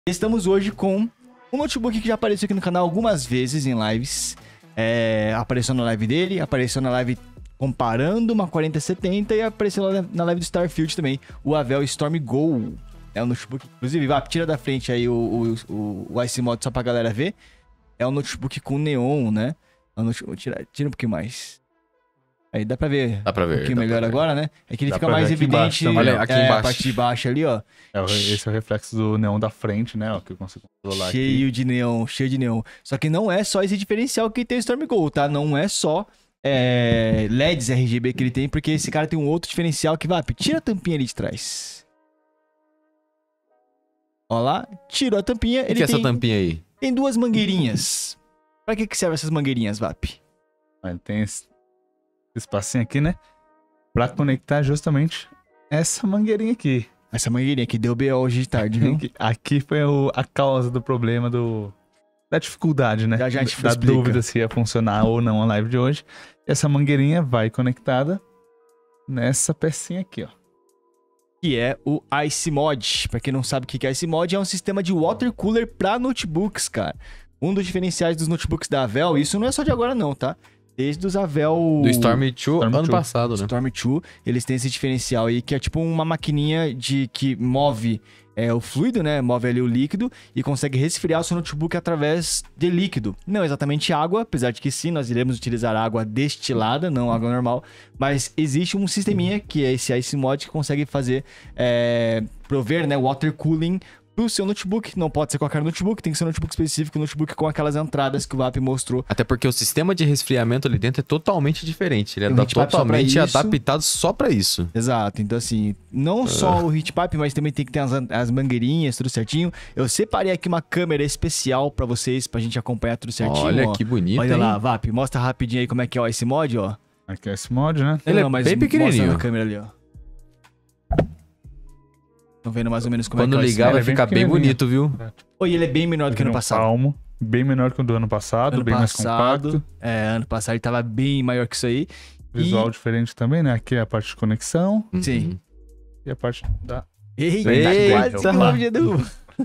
Estamos hoje com um notebook que já apareceu aqui no canal algumas vezes em lives. Apareceu na live dele, apareceu na live comparando uma 4070 e apareceu na live do Starfield também, o Avel Storm Go. É um notebook, inclusive, tira da frente aí o Ice Mod só pra galera ver. É um notebook com neon, né? É um notebook, tira um pouquinho mais. Aí dá pra ver. Dá pra ver. Um pouquinho melhor agora, né? É que ele Dá fica pra mais ver aqui evidente. embaixo também, ó. Aqui embaixo. A parte de baixo ali, ó. Esse é o reflexo do neon da frente, né? Ó, que eu consigo controlar Cheio aqui. de neon, cheio de neon. Só que não é só esse diferencial que tem o Storm Go, tá? Não é só LEDs RGB que ele tem, porque esse cara tem um outro diferencial que, tira a tampinha ali de trás. Ó lá, tirou a tampinha. O que é essa tampinha aí? Tem duas mangueirinhas. Pra que servem essas mangueirinhas, Vap? Ele tem esse espacinho aqui, né? Pra conectar justamente essa mangueirinha aqui. Essa mangueirinha que deu BO hoje de tarde, viu? Aqui foi a causa do problema da dificuldade, né? Já a gente da explica. dúvida se ia funcionar ou não a live de hoje. Essa mangueirinha vai conectada nessa pecinha aqui, ó. Que é o Ice Mod. Pra quem não sabe o que é Ice Mod, é um sistema de water cooler pra notebooks, cara. Um dos diferenciais dos notebooks da Avel, isso não é só de agora não, tá? Desde os Avel... Do Storm 2 ano passado, né? Storm 2, eles têm esse diferencial aí, que é tipo uma maquininha que move o fluido, né? Move ali o líquido e consegue resfriar o seu notebook através de líquido. Não exatamente água, apesar de que sim, nós iremos utilizar água destilada, não água normal. Mas existe um sisteminha, que é esse Ice Mod, que consegue fazer, prover, né, water cooling pro seu notebook. Não pode ser qualquer notebook, tem que ser um notebook específico, um notebook com aquelas entradas que o VAP mostrou. Até porque o sistema de resfriamento ali dentro é totalmente diferente. Ele Tem um é heat pipe só pra totalmente isso. adaptado só pra isso. Exato, então assim, não só o heat pipe, mas também tem que ter as mangueirinhas, tudo certinho. Eu separei aqui uma câmera especial pra vocês, pra gente acompanhar tudo certinho. Olha ó. que bonito, Olha hein? lá, VAP, mostra rapidinho aí como é que é o Ice Mod, ó. Aqui é esse mod, né? Ele é mas bem pequenininho. mostra na câmera ali, ó. Estão vendo mais ou menos como Quando é que é o ligar Ice vai Mod. bem ficar bem pequenininho. bonito, viu? Oi, ele é bem menor do que ano Um passado. palmo, bem menor que o do ano passado, bem mais compacto. Ano passado ele tava bem maior que isso aí. Visual diferente também, né? Aqui é a parte de conexão Sim. e a parte da... Eita, Eita. quase derrubou, Edu.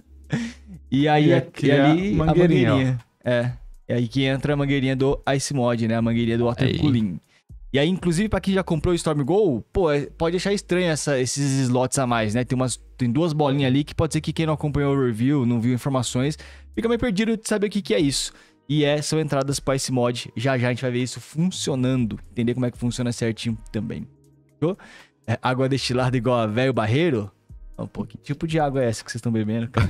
E aí, E aqui é ali, a mangueirinha, É aí que entra a mangueirinha do Ice Mod, né? A mangueirinha do Water Aí. Cooling. E aí, inclusive, pra quem já comprou o Storm Go, pode achar estranho esses slots a mais, né? Tem duas bolinhas ali que pode ser que quem não acompanhou o review, não viu informações, fica meio perdido de saber o que é isso. E são entradas para esse mod. Já a gente vai ver isso funcionando. Entender como é que funciona certinho também. Fechou? Água destilada igual a velho barreiro? Pô, que tipo de água é essa que vocês estão bebendo, cara?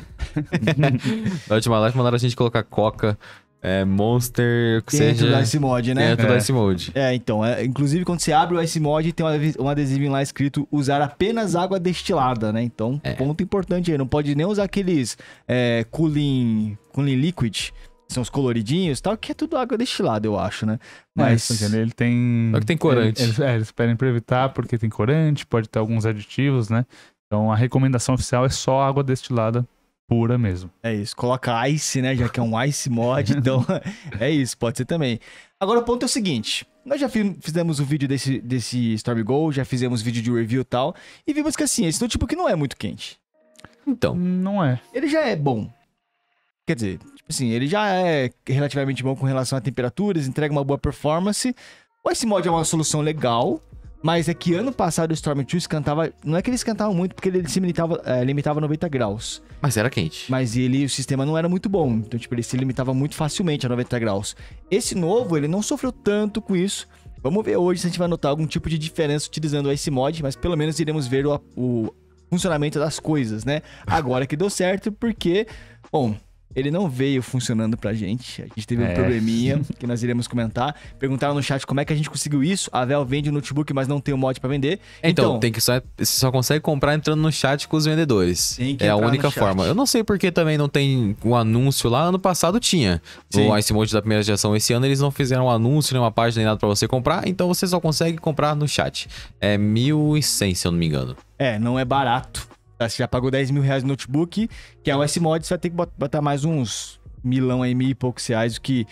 Na última live mandaram a gente colocar Coca, Monster, o que Dentro seja. do Ice Mod, né? Dentro do Ice Mode. Então, inclusive quando você abre o Ice Mod, tem um adesivinho lá escrito usar apenas água destilada, né? Então, ponto importante aí, não pode nem usar aqueles cooling liquid, que são os coloridinhos e tal, que é tudo água destilada, eu acho, né? Mas ele tem... Só que tem corante. Eles pedem pra evitar porque tem corante, pode ter alguns aditivos, né? Então a recomendação oficial é só água destilada pura mesmo. é isso, coloca Ice, né? Já que é um Ice Mod, então é isso, pode ser também. Agora o ponto é o seguinte, nós já fizemos o vídeo desse Storm Go, já fizemos vídeo de review e tal, e vimos que assim, esse notebook não é muito quente. Então, Não é. Ele já é bom. Quer dizer, tipo assim, ele já é relativamente bom com relação a temperaturas, entrega uma boa performance. O Ice Mod é uma solução legal, mas é que ano passado o Storm 2 esquentava... Não é que ele esquentava muito, porque ele se limitava a 90 graus. mas era quente. Mas o sistema não era muito bom. Então, tipo, ele se limitava muito facilmente a 90 graus. Esse novo, ele não sofreu tanto com isso. Vamos ver hoje se a gente vai notar algum tipo de diferença utilizando o Ice Mod, mas pelo menos iremos ver o funcionamento das coisas, né? Agora que deu certo, porque... Bom... Ele não veio funcionando pra gente. A gente teve um probleminha que nós iremos comentar. Perguntaram no chat como é que a gente conseguiu isso. A Avel vende o notebook, mas não tem o mod pra vender. Então, tem que você só consegue comprar entrando no chat com os vendedores. Tem que É a entrar no única chat. forma. Eu não sei porque também não tem um anúncio lá. Ano passado tinha. Sim. O Ice Mode da primeira geração. Esse ano eles não fizeram um anúncio, nem uma página, nem nada pra você comprar. Então você só consegue comprar no chat. É 1.100, se eu não me engano. Não é barato. Você já pagou 10 mil reais no notebook, que é o S-Mod, você vai ter que botar mais uns milão aí, mil e poucos reais, o que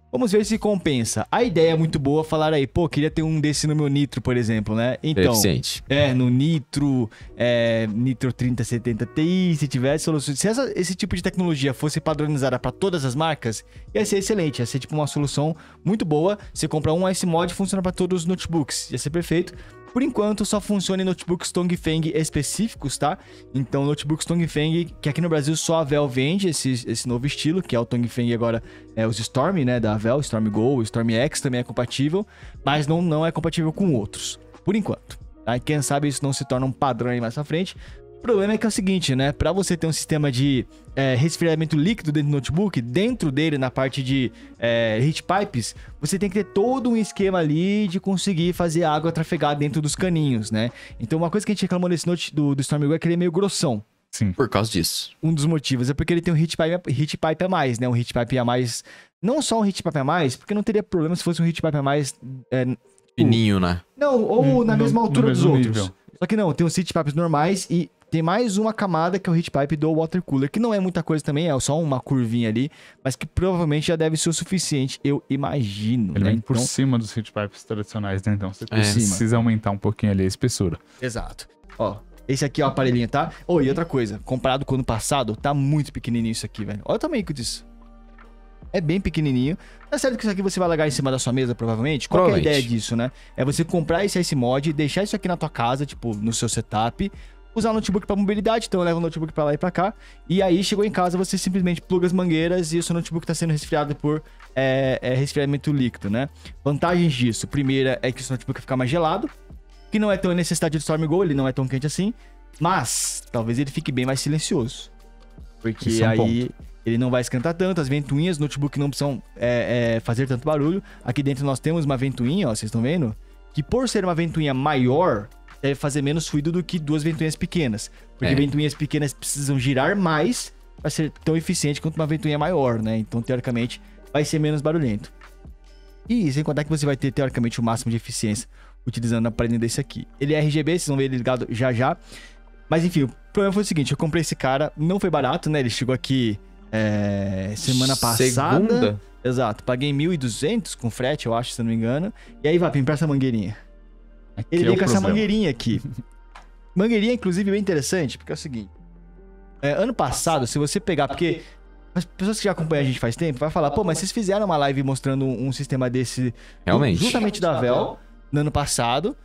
Vamos ver se compensa. A ideia é muito boa, falar aí, pô, queria ter um desse no meu Nitro, por exemplo, né? Então, Eficiente. no Nitro, Nitro 3070 Ti, se tivesse soluções... Se esse tipo de tecnologia fosse padronizada para todas as marcas, ia ser excelente, ia ser tipo uma solução muito boa. Você compra um Ice Mod e funciona para todos os notebooks, ia ser perfeito. Por enquanto, só funciona em notebooks Tongfeng específicos, tá? Então, notebooks Tongfeng, que aqui no Brasil só a Vel vende esse novo estilo, que é o Tongfeng agora, os Storm, né, da Vel, Storm Go, Storm X também é compatível, mas não é compatível com outros, por enquanto. Tá? E quem sabe isso não se torna um padrão aí mais pra frente. O problema é que é o seguinte, né? Pra você ter um sistema de resfriamento líquido dentro do notebook, dentro dele, na parte de heat pipes, você tem que ter todo um esquema ali de conseguir fazer a água trafegar dentro dos caninhos, né? Então, uma coisa que a gente reclamou nesse note do Storm Go é que ele é meio grossão. Sim. Por causa disso. Um dos motivos é porque ele tem um heat pipe a mais, né? Um heat pipe a mais... Não só um heat pipe a mais, porque não teria problema se fosse um heat pipe a mais... Fininho, né? Não, ou na mesma altura dos outros. nível. Só que não, tem os heat pipes normais e tem mais uma camada que é o heat pipe do water cooler, que não é muita coisa também, é só uma curvinha ali, mas que provavelmente já deve ser o suficiente, eu imagino. Ele né? vem por Então, cima dos heat pipes tradicionais, né? Então você É. precisa aumentar um pouquinho ali a espessura. Exato. Ó, esse aqui é o aparelhinho, tá? Oh, e outra coisa, comparado com o ano passado, tá muito pequenininho isso aqui, velho. Olha o tamanho disso. É bem pequenininho. Tá certo que isso aqui você vai largar em cima da sua mesa, provavelmente? Qual que é a ideia disso, né? É você comprar esse Ice Mod, deixar isso aqui na tua casa, tipo, no seu setup, usar o notebook pra mobilidade, então leva o notebook pra lá e pra cá, e aí chegou em casa, você simplesmente pluga as mangueiras e o seu notebook tá sendo resfriado por resfriamento líquido, né? Vantagens disso, primeira é que o seu notebook fica mais gelado, que não é tão necessidade de Storm Go, ele não é tão quente assim, mas talvez ele fique bem mais silencioso, porque Isso é um aí ele não vai esquentar tanto, as ventoinhas do notebook não precisam fazer tanto barulho. Aqui dentro nós temos uma ventoinha, ó, vocês estão vendo? Que por ser uma ventoinha maior, deve fazer menos ruído do que duas ventoinhas pequenas. Porque ventoinhas pequenas precisam girar mais para ser tão eficiente quanto uma ventoinha maior, né? Então, teoricamente, vai ser menos barulhento. E sem contar que você vai ter, teoricamente, o máximo de eficiência utilizando o aparelho desse aqui. Ele é RGB, vocês vão ver ele ligado já já. Mas, enfim, o problema foi o seguinte, eu comprei esse cara, não foi barato, né? Ele chegou aqui semana passada. Segunda? Exato, paguei 1.200 com frete, eu acho, se eu não me engano. E aí, Vap, me presta a mangueirinha. Ele veio com essa mangueirinha aqui. Mangueirinha, inclusive, bem interessante, porque é o seguinte. Ano passado, se você pegar... Porque as pessoas que já acompanham a gente faz tempo, vai falar, pô, mas vocês fizeram uma live mostrando um sistema desse... Realmente. Justamente da Vel, no ano passado.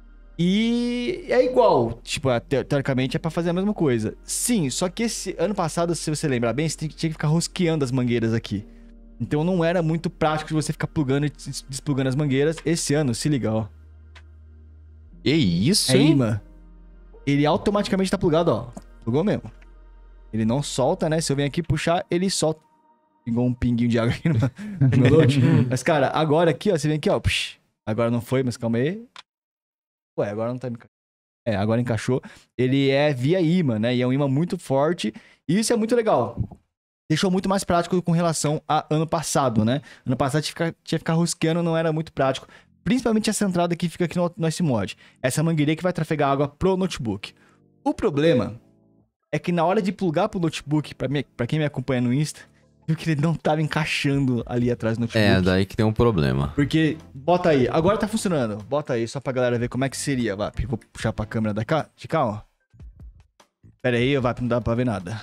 E é igual. Tipo, teoricamente é pra fazer a mesma coisa. Sim, só que esse ano passado, se você lembrar bem, você tinha que ficar rosqueando as mangueiras aqui. Então não era muito prático de você ficar plugando e desplugando as mangueiras. Esse ano, se liga, ó. Que isso, É hein? imã. Ele automaticamente tá plugado, ó. Plugou mesmo. Ele não solta, né? Se eu venho aqui puxar, ele solta. Pingou um pinguinho de água aqui no meu load. Mas, cara, agora aqui, ó, você vem aqui, ó. Psh, agora não foi, mas calma aí. Ué, agora não tá me encaixando. Agora encaixou. Ele é via imã, né? E é um imã muito forte. E isso é muito legal. Deixou muito mais prático com relação a ano passado, né? Ano passado tinha que ficar rosqueando, não era muito prático. Principalmente essa entrada que fica aqui no iCMod. Essa mangueirinha que vai trafegar água pro notebook. O problema é que na hora de plugar pro notebook, pra quem me acompanha no Insta, viu que ele não tava encaixando ali atrás do notebook. Daí que tem um problema. Porque, bota aí, agora tá funcionando. Bota aí, só pra galera ver como é que seria, Vap. Vou puxar pra câmera de cá, ó. Pera aí, Vap, não dá pra ver nada.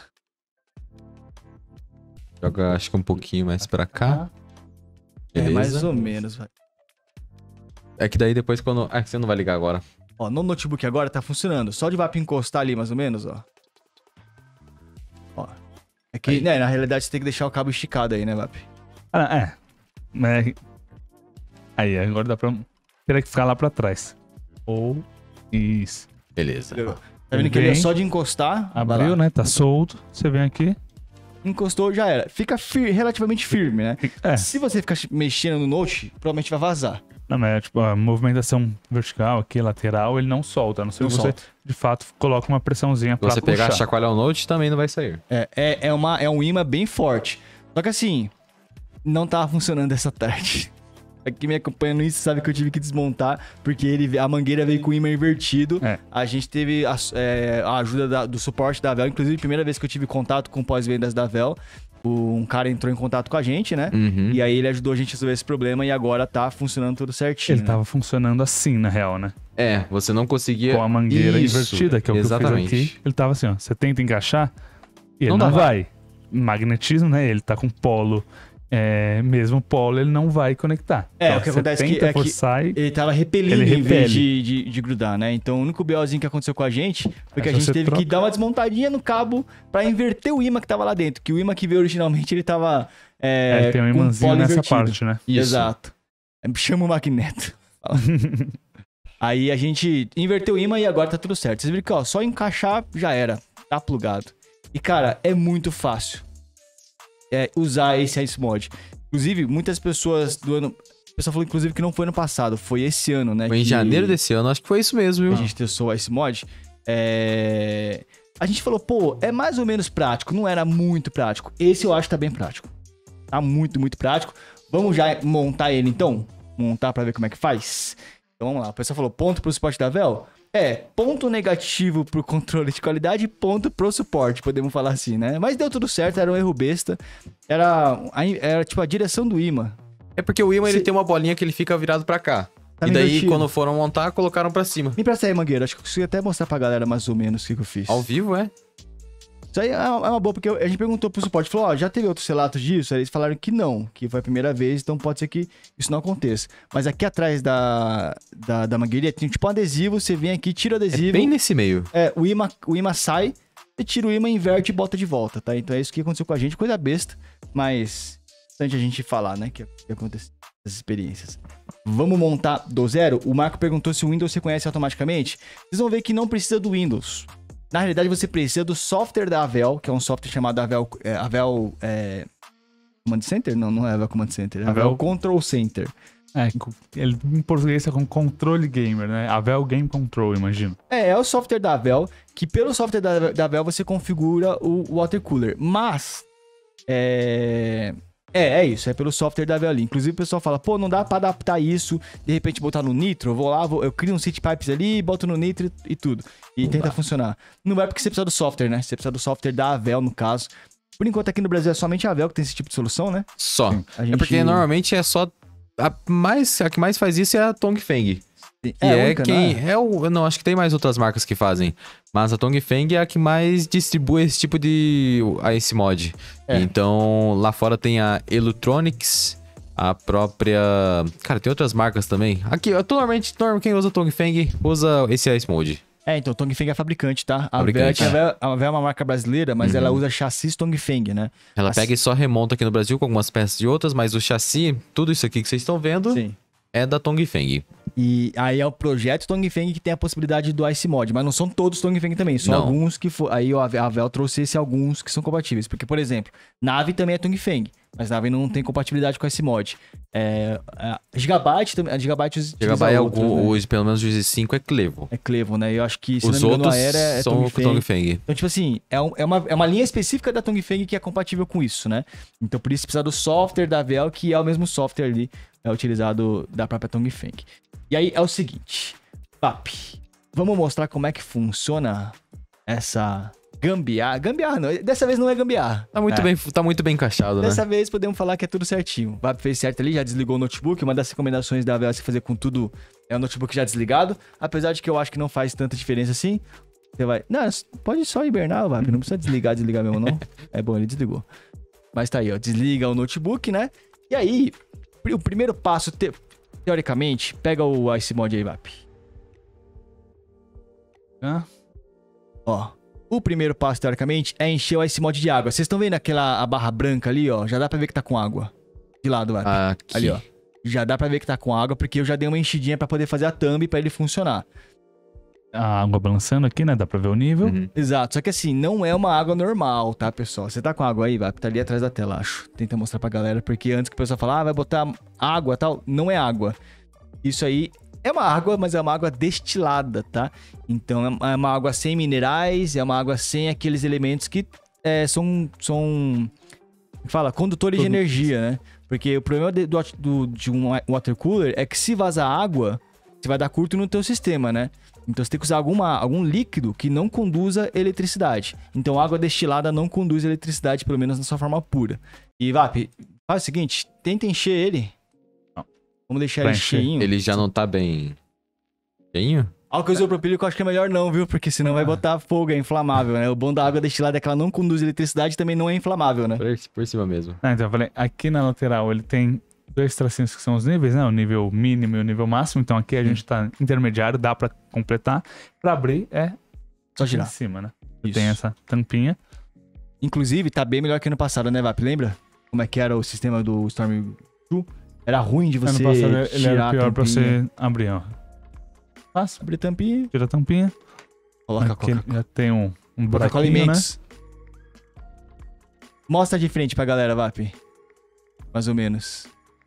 Joga, acho que um pouquinho mais pra cá. Beleza. Mais ou menos, vai. É que daí depois quando... que você não vai ligar agora. Ó, no notebook agora tá funcionando. Só de Vap encostar ali, mais ou menos, ó. Ó. É que, né, na realidade você tem que deixar o cabo esticado aí, né, Vap? Aí, agora dá pra... Teria que ficar lá pra trás. Ou... Isso. Beleza. Tá vendo que ele é só de encostar? Abriu, né? Tá solto. Você vem aqui. Encostou, já era. Fica relativamente firme, né? É. Se você ficar mexendo no Note, provavelmente vai vazar. Não, mas tipo, a movimentação vertical aqui, lateral, ele não solta. A não ser Não que você, solta. de fato, coloca uma pressãozinha Se pra você puxar. pegar, chacoalhar o Note, também não vai sair. É um imã bem forte. Só que assim, não tava funcionando essa tarde. Quem me acompanha no Insta sabe que eu tive que desmontar, porque a mangueira veio com o imã invertido. É. A gente teve a ajuda do suporte da Vel, inclusive a primeira vez que eu tive contato com pós-vendas da Vel. um cara entrou em contato com a gente, né? Uhum. E aí ele ajudou a gente a resolver esse problema e agora tá funcionando tudo certinho. Ele tava funcionando assim, na real, né? Você não conseguia... Com a mangueira Isso, invertida, que é o exatamente. que eu fiz aqui. Ele tava assim, ó. Você tenta encaixar e ele Não não dá. vai. Magnetismo, né? Ele tá com polo. Mesmo polo, ele não vai conectar. O que você acontece tenta é que forçar e... ele tava repelindo Ele em vez repele. de grudar, né? Então o único BOzinho que aconteceu com a gente foi que a Aí gente você teve que troca. dar uma desmontadinha no cabo pra inverter o imã que tava lá dentro. Que o imã que veio originalmente, ele tava tem um com imãzinho polo nessa invertido. parte, né? Isso. Exato. Chama o magneto. Aí a gente inverteu o imã e agora tá tudo certo. Vocês viram que, ó, só encaixar já era. Tá plugado. E, cara, é muito fácil usar esse Ice Mod. Inclusive, muitas pessoas do ano... O pessoal falou, inclusive, que não foi ano passado. Foi esse ano, né? Foi em que janeiro desse ano, acho que foi isso mesmo, viu? a gente testou o Ice Mod. A gente falou, pô, é mais ou menos prático. Não era muito prático. Esse eu acho que tá bem prático. Tá muito, muito prático. Vamos já montar ele, então? Montar pra ver como é que faz? Então vamos lá. O pessoal falou, ponto pro suporte da Vel? Ponto negativo pro controle de qualidade e ponto pro suporte, podemos falar assim, né? Mas deu tudo certo, era um erro besta. Era tipo a direção do imã. É porque o imã ele tem uma bolinha que ele fica virado pra cá. Tá E daí, invertido. quando foram montar, colocaram pra cima. Me empresta aí, Mangueira. Acho que eu consigo até mostrar pra galera mais ou menos o que eu fiz. Ao vivo, é? Isso aí é uma boa, porque a gente perguntou pro suporte, falou, ó, já teve outros relatos disso? Aí eles falaram que não, que foi a primeira vez, então pode ser que isso não aconteça. Mas aqui atrás da mangueirinha tem tipo um adesivo, você vem aqui, tira o adesivo, Bem nesse meio. o imã sai, você tira o imã, inverte e bota de volta, tá? Então é isso que aconteceu com a gente, coisa besta, mas bastante a gente falar, né, que aconteceu essas experiências. Vamos montar do zero? O Marco perguntou se o Windows reconhece automaticamente. Vocês vão ver que não precisa do Windows. Na realidade, você precisa do software da Avel, que é um software chamado Avel Command Center? Não é Avel Command Center, é Avel Control Center. Ele em português é com controle gamer, né? Avel Game Control, imagino. É o software da Avel, que pelo software da Avel você configura o water cooler. Mas, é isso, é pelo software da Avel ali. Inclusive o pessoal fala, pô, não dá pra adaptar isso, de repente botar no Nitro, eu vou lá, eu crio um City Pipes ali, boto no Nitro e tudo. E tenta funcionar. Não vai porque você precisa do software, né? Você precisa do software da Avel, no caso. Por enquanto aqui no Brasil é somente a Avel que tem esse tipo de solução, né? Só. A gente- É porque normalmente é só... A que mais faz isso é a Tongfeng. Que é única, quem... não é? Não, acho que tem mais outras marcas que fazem. Mas a Tongfeng é a que mais distribui esse tipo de Ice Mod. Então, lá fora tem a Electronics, a própria... Cara, tem outras marcas também. Aqui, normalmente quem usa Tongfeng usa esse Ice Mod. Então, Tongfeng é fabricante, tá? Fabricante. A Avel é uma marca brasileira, mas ela usa chassis Tongfeng, né? Ela pega e só remonta aqui no Brasil com algumas peças de outras, mas o chassi, tudo isso aqui que vocês estão vendo, Sim. é da Tongfeng. E aí é o projeto Tongfeng que tem a possibilidade do Ice Mod, mas não são todos Tongfeng também, são Não. alguns que aí a Avel trouxe alguns que são compatíveis, porque por exemplo, Nave também é Tongfeng, mas Nave não tem compatibilidade com Ice Mod. A Gigabyte também, a Gigabyte Gigabyte outros, né? hoje, pelo menos o GZ5 é Clevo. É Clevo, né? Eu acho que se Os não me engano outros a Era é são Tongfeng. Então, tipo assim, é uma linha específica da Tongfeng que é compatível com isso, né? Então, por isso precisa do software da Avel, que é o mesmo software ali, utilizado da própria Tongfeng. E aí é o seguinte, papi, vamos mostrar como é que funciona essa gambiarra. Gambiarra não, dessa vez não é gambiarra. Tá muito bem encaixado, né? Dessa vez podemos falar que é tudo certinho. O Vap fez certo ali, já desligou o notebook. Uma das recomendações da Avel é você fazer com tudo é o notebook já desligado. Apesar de que eu acho que não faz tanta diferença assim. Você vai... Não, pode só hibernar, Vap. Não precisa desligar mesmo, não. É bom, ele desligou. Mas tá aí, ó. Desliga o notebook, né? E aí, o primeiro passo, teoricamente, pega o Ice Mod aí, Vap. Ó. O primeiro passo, teoricamente, é encher o Ice Mod de água. Vocês estão vendo a barra branca ali, ó? Já dá pra ver que tá com água. De lado, Vap. Aqui. Ali, ó. Já dá pra ver que tá com água, porque eu já dei uma enchidinha pra poder fazer a thumb pra ele funcionar. A água balançando aqui, né? Dá pra ver o nível. Uhum. Exato. Só que assim, não é uma água normal, tá, pessoal? Você tá com água aí, Vap? Tá ali atrás da tela, acho. Tenta mostrar pra galera, porque antes que o pessoal fala, vai botar água e tal, não é água. Isso aí é uma água, mas é uma água destilada, tá? Então é uma água sem minerais, é uma água sem aqueles elementos que são condutores de energia, né? Porque o problema de um water cooler é que se vazar água, você vai dar curto no teu sistema, né? Então você tem que usar algum líquido que não conduza eletricidade. Então água destilada não conduz eletricidade, pelo menos na sua forma pura. E Vap, faz o seguinte, tenta encher ele. Não. Vamos deixar Pra ele encher. cheinho. Ele já não tá bem... cheinho? Álcool isopropílico eu acho que é melhor não, viu? Porque senão vai botar fogo, é inflamável, né? O bom da água destilada é que ela não conduz eletricidade e também não é inflamável, né? Por cima mesmo. Ah, então eu falei, aqui na lateral ele tem 2 tracinhos que são os níveis, né? O nível mínimo e o nível máximo. Então aqui a gente tá intermediário, dá pra completar. Pra abrir é Só em girar. cima, né? Isso. Tem essa tampinha. Inclusive, tá bem melhor que ano passado, né, Vap? Lembra? Como é que era o sistema do Storm 2? Era ruim de você Ano passado ele tirar era a pior pra tampinha. você abrir, ó. Fácil, Abrir a tampinha, tira a tampinha. coloca a Aqui Coca-Cola. já tem um Coca-Cola buraquinho, né? Mentos. Mostra de frente pra galera, Vap. Mais ou menos.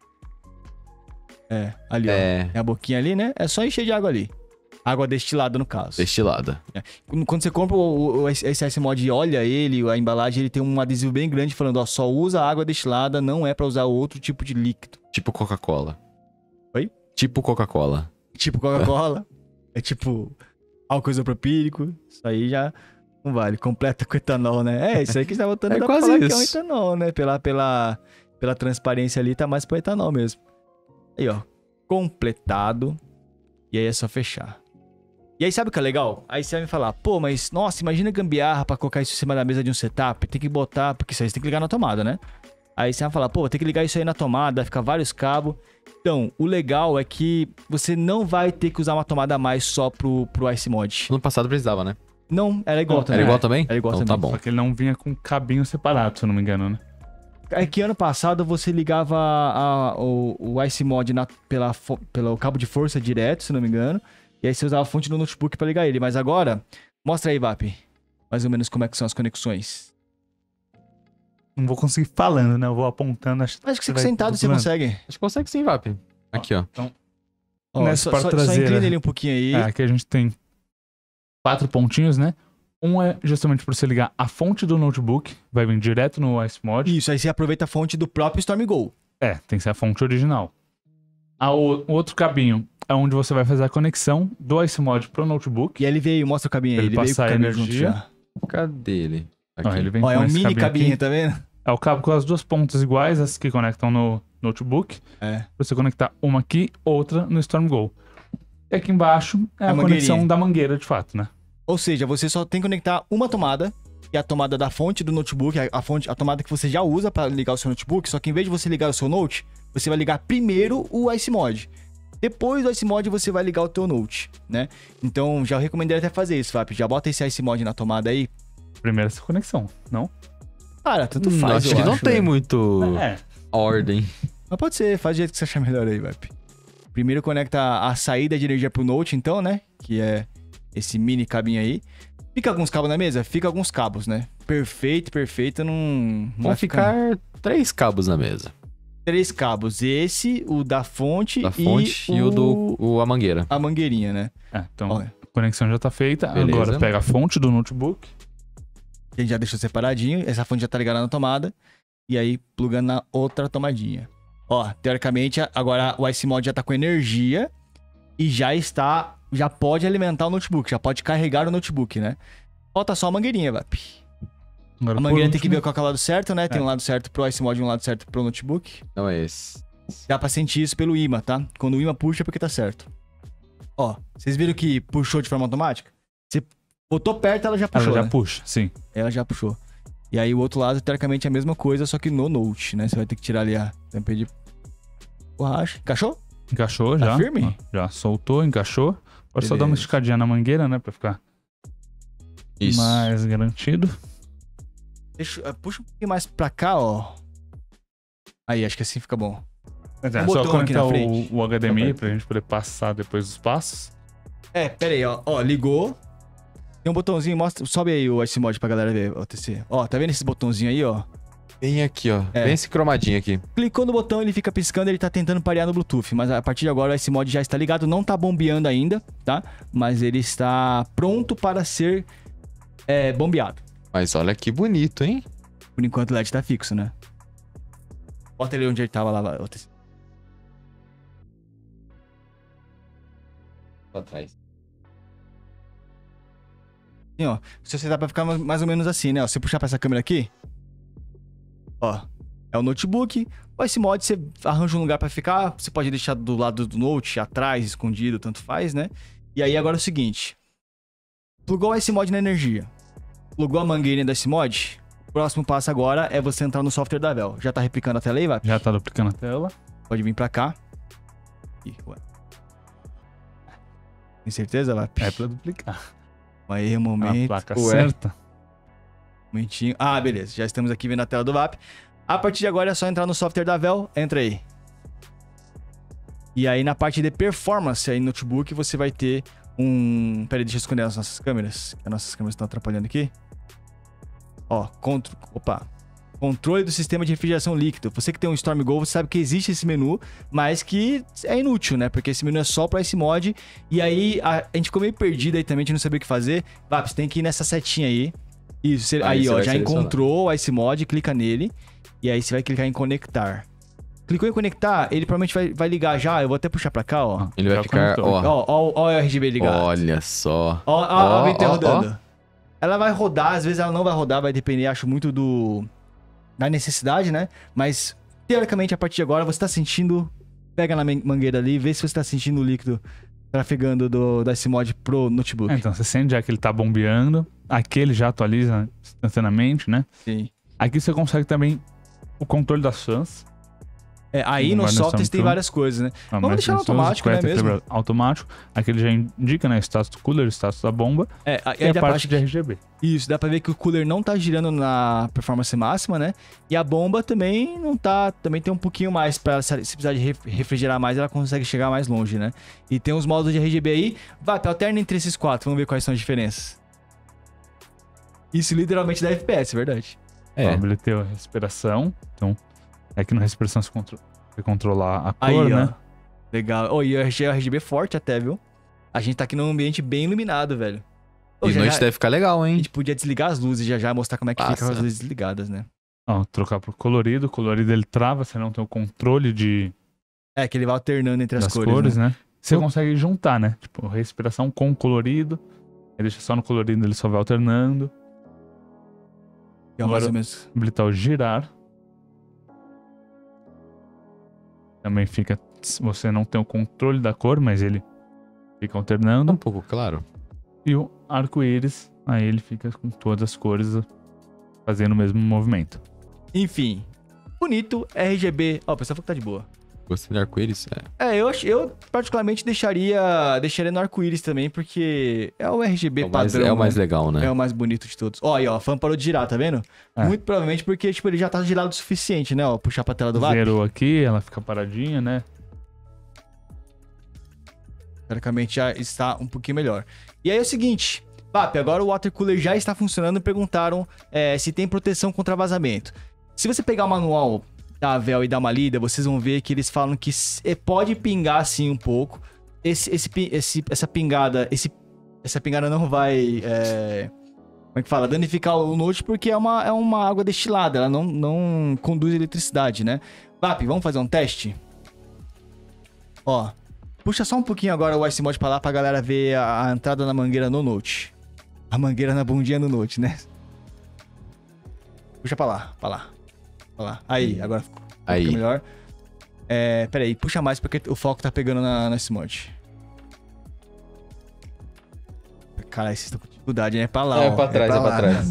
É, ali, ó. É, É a boquinha ali, né? É só encher de água ali. Água destilada, no caso. destilada. Quando você compra esse ice mod e olha ele, a embalagem, ele tem um adesivo bem grande falando, ó, só usa água destilada, não é pra usar outro tipo de líquido. Tipo Coca-Cola. Oi? Tipo Coca-Cola. Tipo Coca-Cola. É tipo álcool isopropílico. Isso aí já não vale. Completa com etanol, né? É, isso aí que você tá botando É dá pra quase falar que é um isso. etanol, né? Pela transparência ali, tá mais pro etanol mesmo. Aí, ó. Completado. E aí é só fechar. E aí, sabe o que é legal? Aí você vai me falar, pô, mas, nossa, imagina gambiarra pra colocar isso em cima da mesa de um setup. Tem que botar, porque isso aí você tem que ligar na tomada, né? Aí você vai falar, pô, tem que ligar isso aí na tomada, vai ficar vários cabos. Então, o legal é que você não vai ter que usar uma tomada a mais só pro Ice Mod. Ano passado precisava, né? Não, era igual Não, também. Era igual também? Era igual então também. tá bom. Só que ele não vinha com cabinho separado, se eu não me engano, né? É que ano passado você ligava o Ice Mod pelo cabo de força direto, se não me engano. E aí você usava a fonte do notebook pra ligar ele. Mas agora, mostra aí, Vap. Mais ou menos como é que são as conexões. Não vou conseguir falando, né? Eu vou apontando. Acho que você vai sentado você dublando. consegue. Acho que consegue sim, Vap. Aqui, ó. Ó, Nessa parte só traseira. inclina ele um pouquinho aí. É, aqui a gente tem 4 pontinhos, né? Um é justamente para você ligar a fonte do notebook, vai vir direto no Ice Mod. Isso, aí você aproveita a fonte do próprio StormGo. É, tem que ser a fonte original. O outro cabinho é onde você vai fazer a conexão do Ice Mod pro notebook. E aí ele veio, mostra o cabinho aí. Ele Ele veio com o passar cabinho junto energia. já. Cadê ele? Aqui. Ó, ele vem Ó, é com um esse mini cabinho, aqui. tá vendo? É o cabo com as 2 pontas iguais, as que conectam no notebook. É. Pra você conectar uma aqui, outra no StormGo. E aqui embaixo é a mangueirinha. conexão da mangueira, de fato, né? Ou seja, você só tem que conectar uma tomada, que é a tomada da fonte do notebook, a tomada que você já usa para ligar o seu notebook, só que em vez de você ligar o seu Note, você vai ligar primeiro o Ice Mod. Depois do Ice Mod você vai ligar o teu Note, né? Então já recomendaria até fazer isso, Fap. Já bota esse Ice Mod na tomada aí. Primeiro essa conexão, não? Cara, tanto faz, acho que não tem velho. muito É. ordem. Mas pode ser, faz do jeito que você achar melhor aí, Fap. Primeiro conecta a saída de energia pro Note, então, né? Que é esse mini cabinho aí. Fica alguns cabos na mesa? Fica alguns cabos, né? Perfeito, não Vão vai ficar 3 cabos na mesa. 3 cabos. Esse, o da fonte, Da fonte e o a mangueira. a mangueirinha, né? É, então Olha, a conexão já tá feita. Beleza. Agora pega a fonte do notebook. a gente já deixou separadinho. Essa fonte já tá ligada na tomada. E aí, plugando na outra tomadinha. Ó, teoricamente, agora o Ice Mod já tá com energia. E já pode alimentar o notebook. Já pode carregar o notebook, né? Falta só a mangueirinha, Vap. Agora, A por mangueira tem que último, ver qual é o lado certo, né? Tem É. um lado certo pro Ice Mod e um lado certo pro notebook. Não é esse. Dá pra sentir isso pelo imã, tá? Quando o imã puxa é porque tá certo. Ó, vocês viram que puxou de forma automática? Você botou perto, ela já puxou, ela já né? puxa, sim. Ela já puxou. E aí o outro lado, teoricamente, é a mesma coisa, só que no Note, né? Você vai ter que tirar ali a tampa de borracha. Encaixou? Encaixou Tá já. firme? Ó, já soltou, encaixou. Agora só dá uma Beleza. esticadinha na mangueira, né? Pra ficar Isso. mais garantido. Puxa um pouquinho mais pra cá, ó. Aí, acho que assim fica bom. É Um só botão aqui conectar na frente. o HDMI Tá pra gente poder passar depois dos passos. É, pera aí, ó. Ó, ligou. Tem um botãozinho, mostra, sobe aí o Ice Mod pra galera ver, ó, TC. Ó, tá vendo esse botãozinho aí, ó? Bem aqui, ó. É. Bem esse cromadinho aqui. Clicou no botão, ele fica piscando, ele tá tentando parear no Bluetooth. Mas a partir de agora, esse mod já está ligado, não tá bombeando ainda, tá? Mas ele está pronto para ser bombeado. Mas olha que bonito, hein? Por enquanto o LED tá fixo, né? Bota ele onde ele tava lá. Pra trás. Assim, ó. Se você dá pra ficar mais ou menos assim, né? Ó, se você puxar pra essa câmera aqui, ó, é o notebook. O iCMod, você arranja um lugar pra ficar. Você pode deixar do lado do Note, atrás, escondido, tanto faz, né? E aí agora é o seguinte. Plugou o iCMod na energia. Plugou a mangueirinha do iCMod. O próximo passo agora é você entrar no software da Vel. Já tá replicando a tela aí, vai? Já tá duplicando a tela. Pode vir pra cá. Ih, ué. Tem certeza, vai? É pra duplicar. Aí, um A momento. placa Ué. certa. Momentinho. Ah, beleza. Já estamos aqui vendo a tela do VAP. A partir de agora é só entrar no software da Vel. Entra aí. E aí na parte de performance aí no notebook você vai ter um... Pera aí, deixa eu esconder as nossas câmeras. As nossas câmeras estão atrapalhando aqui. Ó, controle do sistema de refrigeração líquido. Você que tem um StormGo, você sabe que existe esse menu, mas que é inútil, né? Porque esse menu é só para esse mod. E aí a gente ficou meio perdido aí também, a gente não sabia o que fazer. VAP, você tem que ir nessa setinha aí. Isso, aí ó, já encontrou o iCMod, clica nele. E aí você vai clicar em conectar. Clicou em conectar, ele provavelmente vai ligar já. Eu vou até puxar pra cá, ó. Ele vai Já ficar, conectou. ó. Ó o RGB ligado. Olha só. Ó, a VT ó, rodando. Ela vai rodar, às vezes ela não vai rodar, vai depender, acho, muito da necessidade, né? Mas, teoricamente, a partir de agora, você tá sentindo... Pega na mangueira ali, vê se você tá sentindo o líquido trafegando da iCMod pro notebook. Então, você sente já que ele tá bombeando. Aqui ele já atualiza instantaneamente, né? Sim. Aqui você consegue também o controle das fãs. Aí nos softwares tem várias coisas, né? Vamos deixar no automático, né, mesmo? Automático. Aqui ele já indica, né? Status do cooler, status da bomba. E E a parte de RGB. Isso, dá pra ver que o cooler não tá girando na performance máxima, né? E a bomba também não tá... Também tem um pouquinho mais pra... Se precisar de refrigerar mais, ela consegue chegar mais longe, né? E tem os modos de RGB aí. Vai, alterna entre esses quatro. Vamos ver quais são as diferenças. Isso literalmente dá FPS, é verdade. Ó, habilitei a respiração. Então, aqui na respiração você controlar a cor, Aí, né? ó. Legal. E o RGB forte até, viu? A gente tá aqui num ambiente bem iluminado, velho. E noite deve ficar legal, A hein? gente podia desligar as luzes já e mostrar como é que fica Passa. com as luzes desligadas, né? Ó, trocar por colorido. O colorido ele trava, você não tem o controle Que ele vai alternando entre as das cores, né? né? Você consegue juntar, né? Tipo, respiração com colorido. Aí deixa só no colorido, ele só vai alternando. Que é mais ou menos... Habilitar o girar. Também fica... Você não tem o controle da cor, mas ele fica alternando. Um pouco claro. E o arco-íris, aí ele fica com todas as cores fazendo o mesmo movimento. Enfim. Bonito, RGB... Ó, o pessoal falou que tá de boa. Gostei do arco-íris? Eu particularmente deixaria no arco-íris também, porque é o RGB padrão. É o mais legal, né? É o mais bonito de todos. Ó, aí, ó, a fan parou de girar, tá vendo? Muito provavelmente porque, tipo, ele já tá girado o suficiente, né? Ó, puxar pra tela do VAP. Zerou aqui, ela fica paradinha, né? Teoricamente já está um pouquinho melhor. E aí é o seguinte, VAP, agora o water cooler já está funcionando e perguntaram se tem proteção contra vazamento. Se você pegar o manual da Vel e dar uma lida, vocês vão ver que eles falam que pode pingar assim um pouco. Essa pingada não vai, como é que fala? Danificar o Note porque é uma água destilada, ela não conduz eletricidade, né? VAP, vamos fazer um teste? Ó, puxa só um pouquinho agora o iCMod pra lá pra galera ver a entrada na mangueira no Note. A mangueira na bundinha no Note, né? Puxa pra lá, pra lá. Aí, agora ficou melhor. Pera aí, puxa mais porque o foco tá pegando na iCMod. Caralho, vocês estão com dificuldade, né? Pra lá, ó. Pra trás.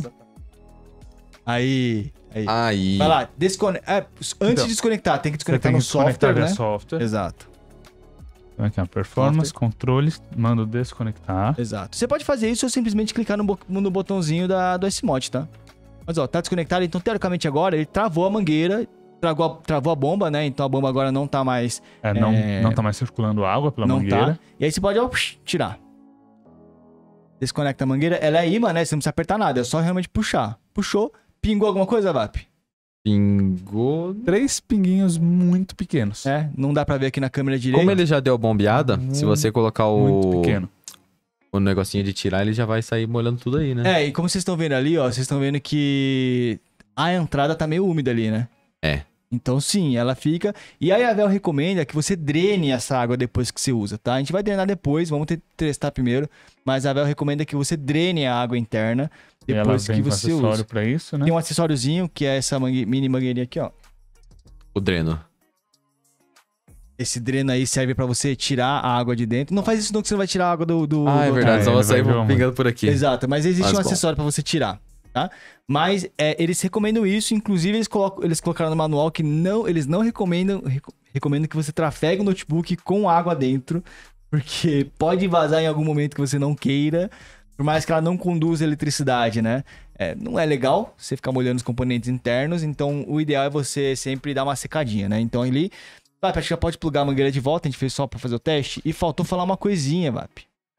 Aí. Aí. Vai lá, antes de desconectar, tem que desconectar no software, né? Software. Exato. Então aqui, ó, performance, controles, mando desconectar. Exato. Você pode fazer isso ou simplesmente clicar no botãozinho do iCMod, tá? Mas ó, tá desconectado, então teoricamente agora ele travou a mangueira, travou a bomba, né? Então a bomba agora não tá mais... Não tá mais circulando água pela mangueira. Tá. E aí você pode, ó, tirar. Desconecta a mangueira, ela é imã, né? Você não precisa apertar nada, é só realmente puxar. Puxou, pingou alguma coisa, VAP? Pingou... 3 pinguinhos muito pequenos. Não dá pra ver aqui na câmera direita. Como ele já deu bombeada, se você colocar Muito pequeno. o negocinho de tirar, ele já vai sair molhando tudo aí, né? E como vocês estão vendo ali, ó, vocês estão vendo que a entrada tá meio úmida ali, né? Então, sim, ela fica... E aí a Vel recomenda que você drene essa água depois que você usa, tá? A gente vai drenar depois, vamos testar primeiro. Mas a Vel recomenda que você drene a água interna depois que você usa. Tem um acessório pra isso, né? Tem um acessóriozinho, que é essa mini mangueirinha aqui, ó. O dreno. Esse dreno aí serve pra você tirar a água de dentro. Não faz isso não, que você não vai tirar a água do É verdade, só vai sair pingando por aqui. Exato, mas existe Mas um bom. acessório pra você tirar, tá? Mas eles recomendam isso, inclusive eles colocaram no manual que eles não recomendam que você trafegue o notebook com água dentro, porque pode vazar em algum momento que você não queira, por mais que ela não conduza eletricidade, né? Não é legal você ficar molhando os componentes internos, então o ideal é você sempre dar uma secadinha, né? Então ali... Vap, acho que já pode plugar a mangueira de volta, a gente fez só pra fazer o teste. E faltou falar uma coisinha, Vap.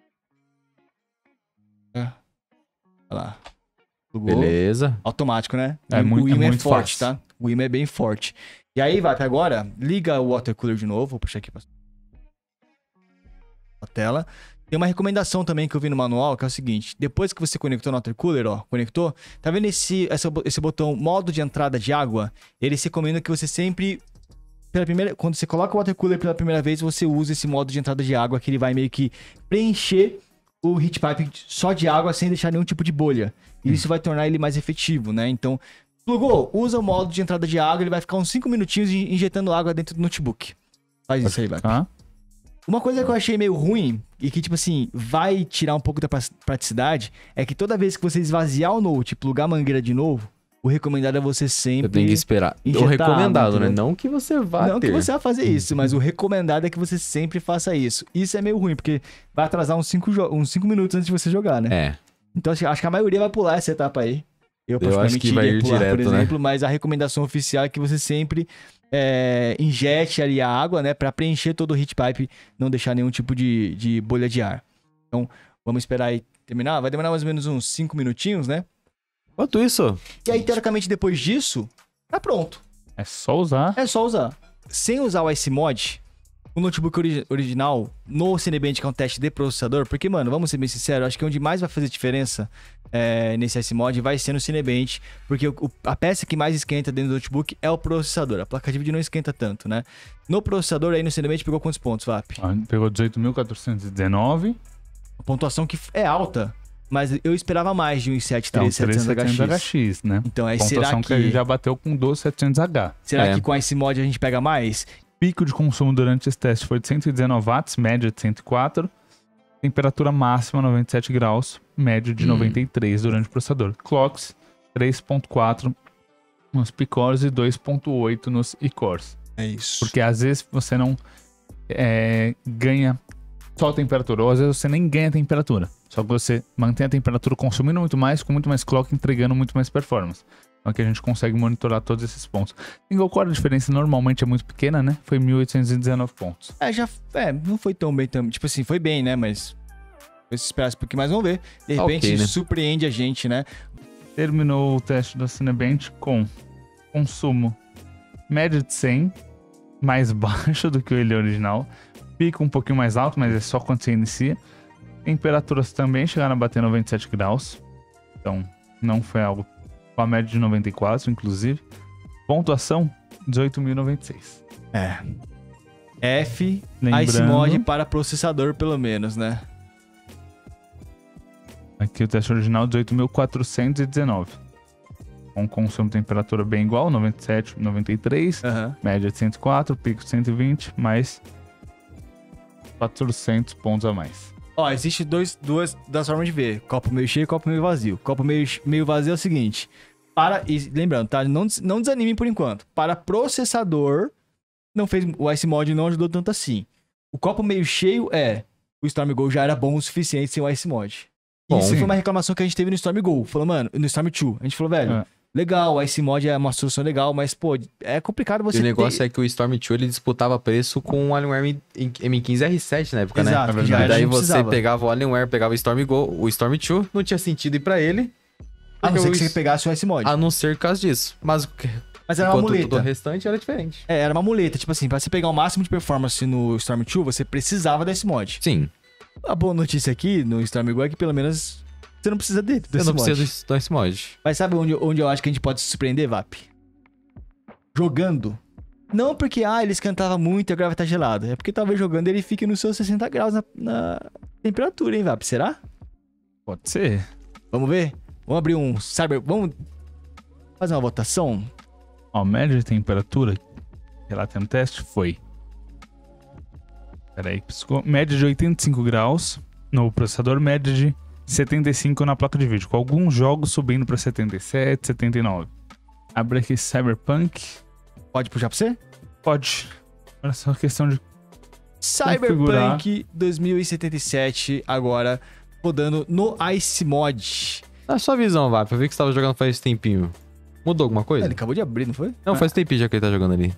Olha lá. Plugou. Beleza. Automático, né? É muito o imã é muito forte, fácil. tá? O imã é bem forte. E aí, Vap, agora, liga o water cooler de novo. Vou puxar aqui pra a tela. Tem uma recomendação também que eu vi no manual, que é o seguinte. Depois que você conectou no water cooler, ó, conectou, tá vendo esse botão modo de entrada de água? Ele se recomenda que você sempre... Quando você coloca o water cooler pela primeira vez, você usa esse modo de entrada de água, que ele vai meio que preencher o heat pipe só de água sem deixar nenhum tipo de bolha. E isso vai tornar ele mais efetivo, né? Então, plugou, usa o modo de entrada de água, ele vai ficar uns 5 minutinhos injetando água dentro do notebook. Faz isso aí, vai. Tá? Uma coisa que eu achei meio ruim, e que, tipo assim, vai tirar um pouco da praticidade, é que toda vez que você esvaziar o note e plugar a mangueira de novo, o recomendado é você sempre... Você tem que esperar. O injetar recomendado, água, né? entendeu? Não que você vá Não ter. que você vá fazer isso, mas o recomendado é que você sempre faça isso. Isso é meio ruim, porque vai atrasar uns 5 minutos antes de você jogar, né? É. Então acho que a maioria vai pular essa etapa aí. Eu acho que vai iria ir pular, direto, por exemplo, mas a recomendação oficial é que você sempre injete ali a água, né? Pra preencher todo o heat pipe, não deixar nenhum tipo de bolha de ar. Então, vamos esperar aí terminar. Vai demorar mais ou menos uns 5 minutinhos, né? Quanto isso? E aí, teoricamente, depois disso, tá pronto. É só usar. É só usar. Sem usar o iCMod, o notebook original no Cinebench, que é um teste de processador, porque, mano, vamos ser bem sinceros, acho que onde mais vai fazer diferença nesse iCMod vai ser no Cinebench, porque a peça que mais esquenta dentro do notebook é o processador. A placa de vídeo não esquenta tanto, né? No processador, aí no Cinebench, pegou quantos pontos, Vap? Pegou 18.419. A pontuação que é alta, mas eu esperava mais de um i7 É um 3700 HX. HX, né? Então, aí Pontuação será que a gente já bateu com 12700H. Será É. que com esse mod a gente pega mais? Pico de consumo durante esse teste foi de 119 watts, média de 104. Temperatura máxima 97 graus, média de 93 durante o processador. Clocks 3.4 nos P-cores e 2.8 nos E-cores. É isso. Porque às vezes você não ganha só temperatura, ou às vezes você nem ganha temperatura. Só que você mantém a temperatura consumindo muito mais, com muito mais clock, entregando muito mais performance. Então aqui a gente consegue monitorar todos esses pontos. Single core, a diferença normalmente é muito pequena, né? Foi 1.819 pontos. Não foi tão bem também. Tipo assim, foi bem, né? Mas se esperasse um pouquinho mais, vamos ver. De repente, Ok, né? surpreende a gente, né? Terminou o teste da Cinebench com consumo média de 100, mais baixo do que o ele original. Pico um pouquinho mais alto, mas é só quando você inicia. Temperaturas também chegaram a bater 97 graus. Então, não foi algo com a média de 94, inclusive. Pontuação, 18.096. F, Lembrando- iCMod para processador, pelo menos, né? Aqui o teste original, 18.419. Com consumo e temperatura bem igual, 97, 93. Aham. Média de 104, pico de 120, mais 400 pontos a mais. Ó, existe duas das formas de ver. Copo meio cheio e copo meio vazio. Copo meio vazio é o seguinte. E lembrando, tá? Não desanimem por enquanto. Para processador, o iCMod não ajudou tanto assim. O copo meio cheio o Storm Go já era bom o suficiente sem o iCMod. Bom, Isso sim. foi uma reclamação que a gente teve no Storm Go. Falou, mano, no Storm 2. A gente falou, velho, legal, o iCMod é uma solução legal, mas, pô, é complicado você E o negócio é que o Storm 2 ele disputava preço com o Alienware M15 R7 na época, Exato, né? que já E era, daí não você precisava. pegava o Alienware, pegava o Storm Go, o Storm 2, não tinha sentido ir pra ele. A não ser que porque você pegasse o iCMod. A não ser por causa disso. Mas Mas era uma enquanto tudo o muleta. restante era diferente. Era uma muleta. Tipo assim, pra você pegar o máximo de performance no Storm 2, você precisava desse mod. Sim, A boa notícia aqui no Storm Go é que pelo menos você não precisa desse eu não mod. preciso desse mod. Mas sabe onde eu acho que a gente pode se surpreender, Vap? Jogando Não porque, ele esquentava muito e agora vai estar gelado. É porque talvez jogando ele fique nos seus 60 graus na temperatura, hein, Vap? Será? Pode ser. Vamos ver? Vamos abrir um Cyber... Vamos fazer uma votação? Ó, média de temperatura, relato no teste, foi... Peraí, piscou. Média de 85 graus no processador, média de 75 na placa de vídeo, com alguns jogos subindo pra 77, 79. Abre aqui Cyberpunk. Pode puxar pra você? Pode. Olha só a questão de... Cyberpunk 2077, agora rodando no Ice Mod. Na sua visão, Vap, eu vi que você tava jogando faz tempinho. Mudou alguma coisa? Ele acabou de abrir, não foi? Não, faz tempinho já que ele tá jogando ali.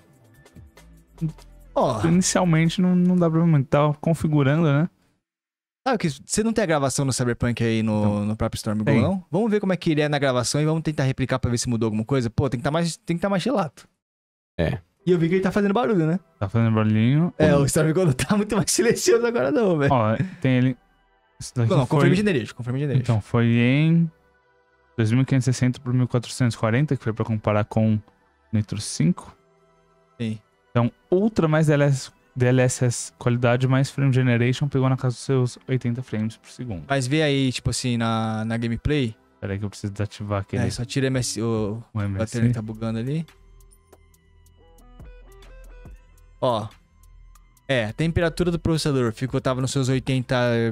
Ó, Inicialmente não dá pra muito. Tava configurando, né? sabe que você não tem a gravação no Cyberpunk aí no próprio Storm Go, Tem. não? Vamos ver como é que ele é na gravação e vamos tentar replicar pra ver se mudou alguma coisa. Pô, tem que tá mais gelado. É. E eu vi que ele tá fazendo barulho, né? Tá fazendo barulhinho. O Storm Go não tá muito mais silencioso agora não, velho. Ó, tem ele... Isso daqui Não, foi... confirme generation. Então, foi em 2560 por 1440, que foi pra comparar com Nitro 5. Sim. Então, Ultra mais DLSS qualidade mais Frame Generation pegou na casa dos seus 80 frames por segundo. Mas vê aí, tipo assim, na gameplay. Pera aí que eu preciso desativar aquele Só tira o o bateria MSI. que tá bugando ali. Ó. A temperatura do processador tava nos seus 80